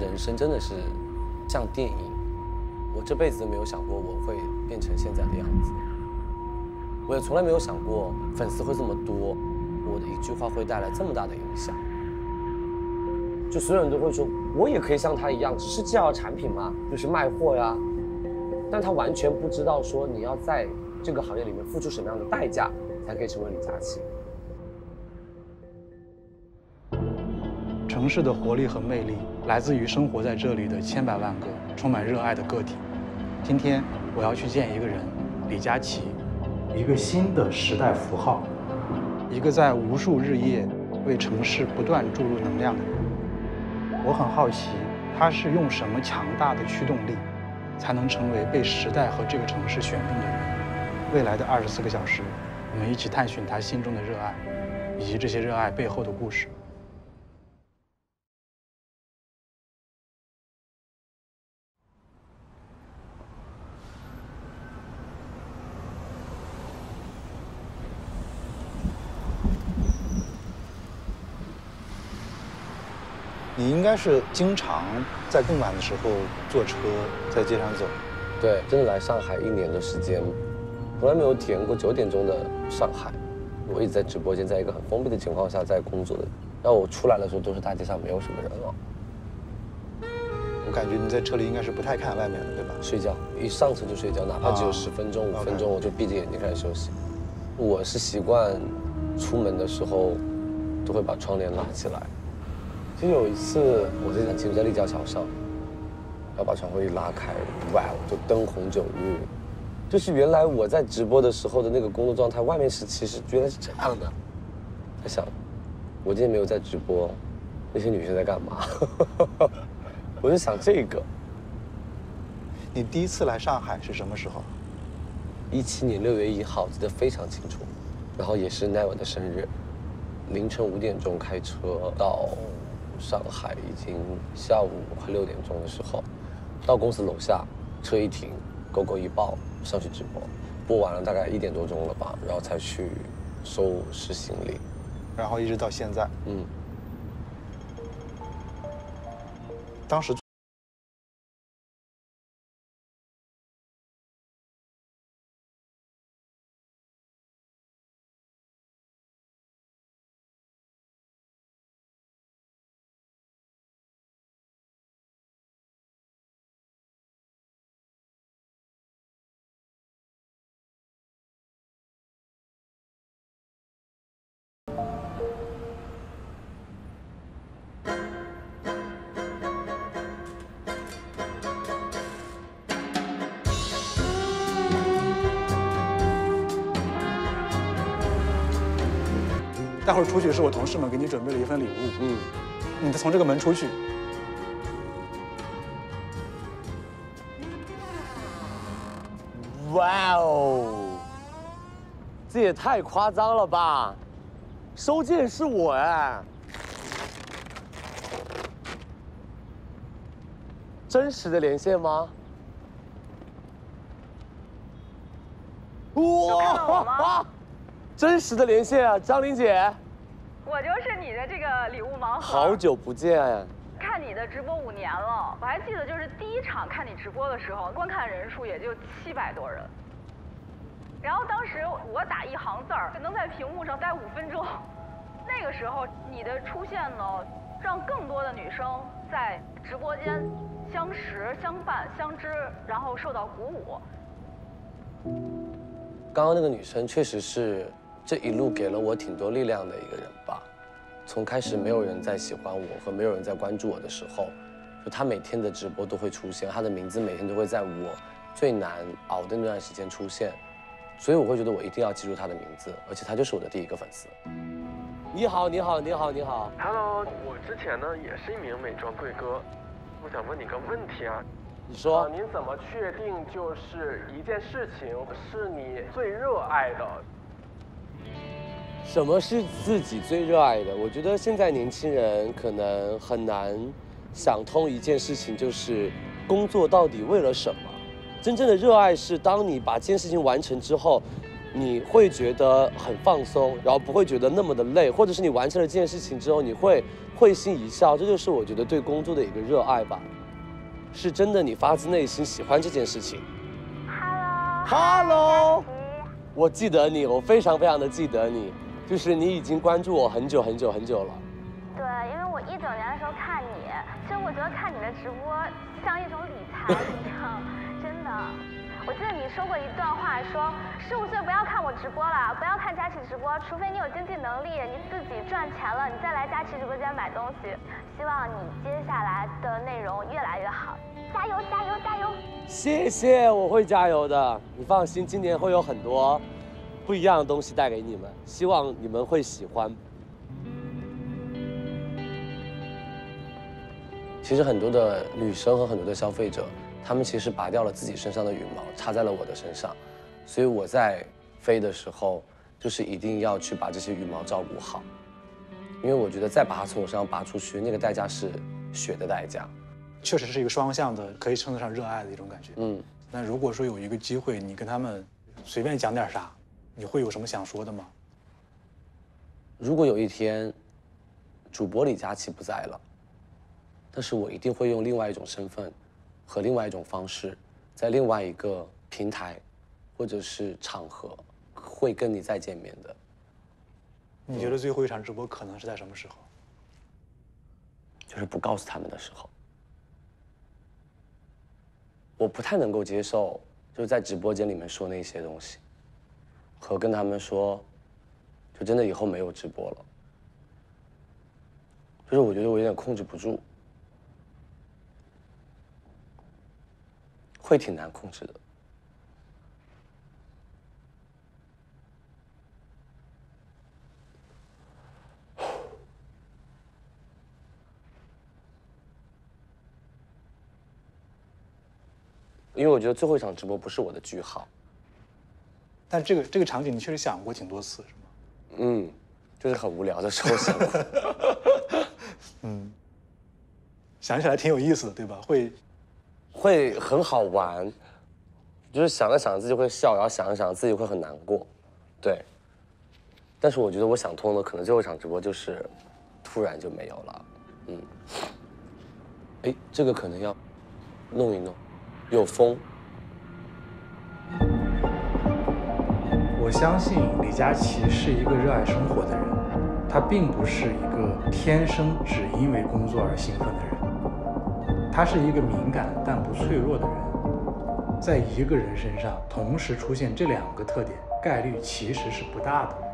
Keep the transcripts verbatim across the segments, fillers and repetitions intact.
人生真的是像电影，我这辈子都没有想过我会变成现在的样子，我也从来没有想过粉丝会这么多，我的一句话会带来这么大的影响。就所有人都会说，我也可以像他一样，只是介绍产品嘛，就是卖货呀。但他完全不知道说你要在这个行业里面付出什么样的代价，才可以成为李佳琦。 城市的活力和魅力来自于生活在这里的千百万个充满热爱的个体。今天我要去见一个人，李佳琦，一个新的时代符号，一个在无数日夜为城市不断注入能量的人。我很好奇，他是用什么强大的驱动力，才能成为被时代和这个城市选中的人？未来的二十四个小时，我们一起探寻他心中的热爱，以及这些热爱背后的故事。你应该是经常在更晚的时候坐车在街上走。 对，真的来上海一年的时间，从来没有体验过九点钟的上海。我一直在直播间，在一个很封闭的情况下在工作的，然后我出来的时候都是大街上没有什么人了。 我感觉你在车里应该是不太看外面的，对吧？ 睡觉，一上车就睡觉，哪怕只有十分钟、五分钟，我就闭着眼睛开始休息。我是习惯出门的时候都会把窗帘拉起来。其实有一次我在其实在立交桥上，然后把窗户一拉开，哇，就灯红酒绿。就是原来我在直播的时候的那个工作状态，外面是其实原来是这样的。在想，我今天没有在直播，那些女生在干嘛？我就想这个。 你第一次来上海是什么时候？ 一七年六月一号，记得非常清楚。然后也是奈文的生日，凌晨五点钟开车到上海，已经下午快六点钟的时候，到公司楼下，车一停，狗狗一抱。上去直播，播完了大概一点多钟了吧，然后才去收拾行李， 然后一直到现在。 嗯， 当时。待会儿出去是我同事们给你准备了一份礼物，嗯，你从这个门出去。 哇哦，这也太夸张了吧！收件是我哎，真实的连线吗？ 哇！ 真实的连线啊，张琳姐， 我就是你的这个礼物盲盒。 好久不见呀！ 看你的直播五年了，我还记得就是第一场看你直播的时候，观看人数也就七百多人。然后当时我打一行字儿，能在屏幕上待五分钟。那个时候你的出现呢，让更多的女生在直播间相识、相伴、相知，然后受到鼓舞。 刚刚那个女生确实是。这一路给了我挺多力量的一个人吧。从开始没有人在喜欢我和没有人在关注我的时候，就他每天的直播都会出现，他的名字每天都会在我最难熬的那段时间出现，所以我会觉得我一定要记住他的名字，而且他就是我的第一个粉丝。你好，你好，你好，你好。 Hello， 我之前呢也是一名美妆贵哥，我想问你个问题啊。 你说、 呃。您怎么确定就是一件事情是你最热爱的？ 什么是自己最热爱的？我觉得现在年轻人可能很难想通一件事情，就是工作到底为了什么？真正的热爱是当你把这件事情完成之后， 你会觉得很放松，然后不会觉得那么的累，或者是你完成了这件事情之后，你会会心一笑，这就是我觉得对工作的一个热爱吧，是真的你发自内心喜欢这件事情。Hello，Hello， 我记得你，我非常非常的记得你，就是你已经关注我很久很久很久了。 对，因为我一九年的时候看你，其实我觉得看你的直播像一种理财一样，真的。我记得你说过一段话，说十五岁不要看我直播了，不要看佳琦直播，除非你有经济能力，你自己赚钱了，你再来佳琦直播间买东西。希望你接下来的内容越来越好，加油加油加油！ 谢谢，我会加油的，你放心，今年会有很多不一样的东西带给你们，希望你们会喜欢。其实很多的女生和很多的消费者，他们其实拔掉了自己身上的羽毛，插在了我的身上，所以我在飞的时候，就是一定要去把这些羽毛照顾好，因为我觉得再把它从我身上拔出去，那个代价是血的代价。 确实是一个双向的，可以称得上热爱的一种感觉。嗯，那如果说有一个机会，你跟他们随便讲点啥，你会有什么想说的吗？ 如果有一天，主播李佳琦不在了，但是我一定会用另外一种身份和另外一种方式，在另外一个平台或者是场合会跟你再见面的。 你觉得最后一场直播可能是在什么时候？ 就是不告诉他们的时候。我不太能够接受就是在直播间里面说那些东西，和跟他们说就真的以后没有直播了，就是我觉得我有点控制不住，会挺难控制的。因为我觉得最后一场直播不是我的句号， 但这个这个场景你确实想过挺多次，是吗？ 嗯，就是很无聊的时候想过。 嗯，想起来挺有意思的，对吧？会会很好玩，就是想着想着自己会笑，然后想着想着自己会很难过，对。但是我觉得我想通了，可能最后一场直播就是突然就没有了，嗯。哎，这个可能要弄一弄。有风。 我相信李佳琦是一个热爱生活的人，他并不是一个天生只因为工作而兴奋的人，他是一个敏感但不脆弱的人。在一个人身上同时出现这两个特点，概率其实是不大的。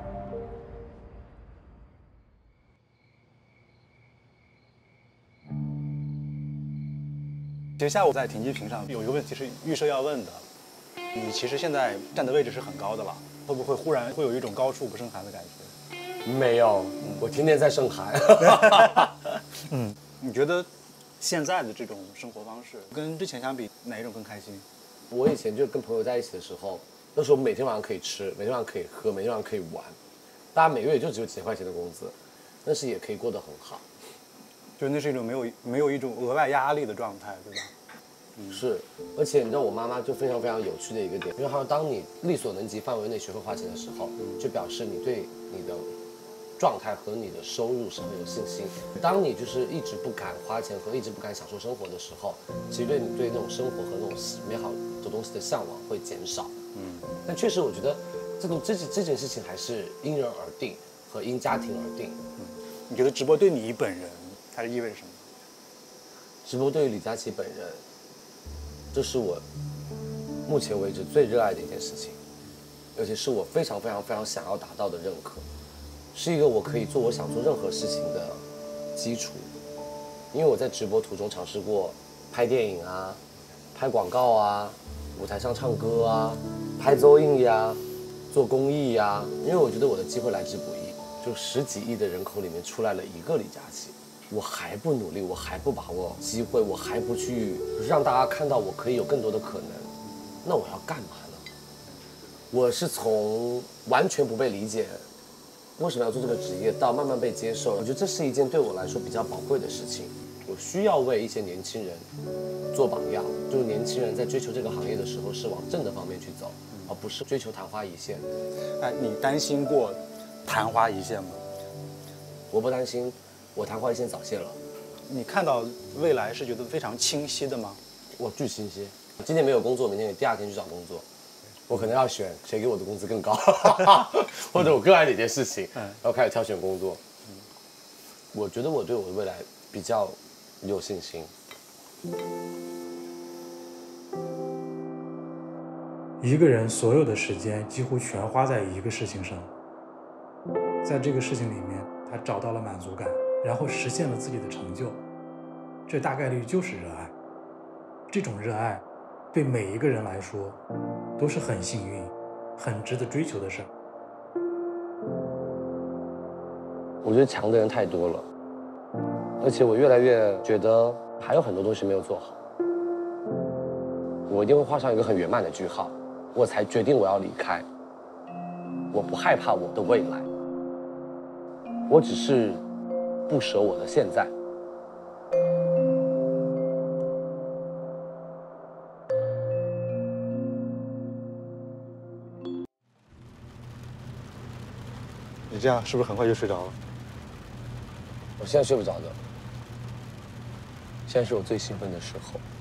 其实下午在停机坪上有一个问题是预设要问的，你其实现在站的位置是很高的了，会不会忽然会有一种高处不胜寒的感觉？ 没有，我天天在盛寒。 嗯，你觉得现在的这种生活方式跟之前相比，哪一种更开心？ 我以前就跟朋友在一起的时候，那时候每天晚上可以吃，每天晚上可以喝，每天晚上可以玩，大家每个月就只有几千块钱的工资，但是也可以过得很好。 就那是一种没有没有一种额外压力的状态，对吧？ 嗯、是，而且你知道我妈妈就非常非常有趣的一个点，因为她说当你力所能及范围内学会花钱的时候，就表示你对你的状态和你的收入是很有信心。当你就是一直不敢花钱和一直不敢享受生活的时候，其实对你对那种生活和那种美好的东西的向往会减少。嗯，但确实我觉得这种这这件事情还是因人而定和因家庭而定。 嗯，你觉得直播对你本人它是意味着什么？ 直播对于李佳琦本人，这是我目前为止最热爱的一件事情，而且是我非常非常非常想要达到的认可，是一个我可以做我想做任何事情的基础。因为我在直播途中尝试过拍电影啊、拍广告啊、舞台上唱歌啊、拍综艺呀、做公益呀。因为我觉得我的机会来之不易，就十几亿的人口里面出来了一个李佳琦。我还不努力，我还不把握机会，我还不去让大家看到我可以有更多的可能，那我要干嘛呢？我是从完全不被理解，为什么要做这个职业，到慢慢被接受，我觉得这是一件对我来说比较宝贵的事情。 我需要为一些年轻人做榜样，就是年轻人在追求这个行业的时候是往正的方面去走，而不是追求昙花一现。 哎，你担心过昙花一现吗？ 我不担心，我昙花一现早谢了。 你看到未来是觉得非常清晰的吗？ 我巨清晰，今天没有工作，明天第二天去找工作，我可能要选谁给我的工资更高，或者我更爱哪件事情，然后开始挑选工作。我觉得我对我的未来比较有信心。 一个人所有的时间几乎全花在一个事情上，在这个事情里面，他找到了满足感，然后实现了自己的成就，这大概率就是热爱。这种热爱，对每一个人来说，都是很幸运、很值得追求的事儿。 我觉得强的人太多了，而且我越来越觉得还有很多东西没有做好。我一定会画上一个很圆满的句号，我才决定我要离开。我不害怕我的未来，我只是不舍我的现在。 你这样是不是很快就睡着了？ 我现在睡不着的，现在是我最兴奋的时候。